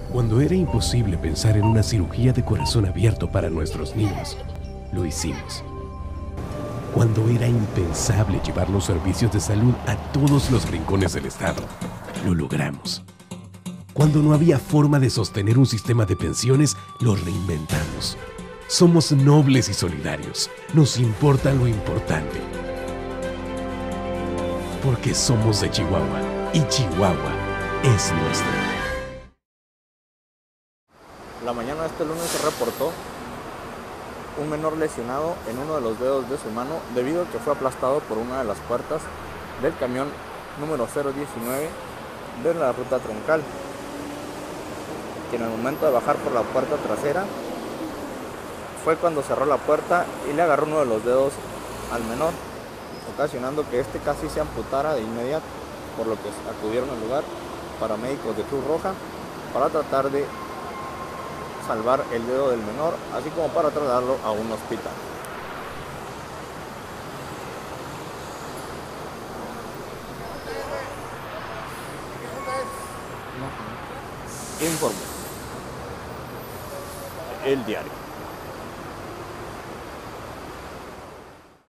Cuando era imposible pensar en una cirugía de corazón abierto para nuestros niños, lo hicimos. Cuando era impensable llevar los servicios de salud a todos los rincones del estado, lo logramos. Cuando no había forma de sostener un sistema de pensiones, lo reinventamos. Somos nobles y solidarios. Nos importa lo importante. Porque somos de Chihuahua y Chihuahua es nuestro. La mañana de este lunes se reportó un menor lesionado en uno de los dedos de su mano debido a que fue aplastado por una de las puertas del camión número 019 de la ruta troncal, que en el momento de bajar por la puerta trasera fue cuando cerró la puerta y le agarró uno de los dedos al menor, ocasionando que este casi se amputara de inmediato, por lo que acudieron al lugar paramédicos de Cruz Roja para tratar de salvar el dedo del menor, así como para trasladarlo a un hospital. Informe El Diario.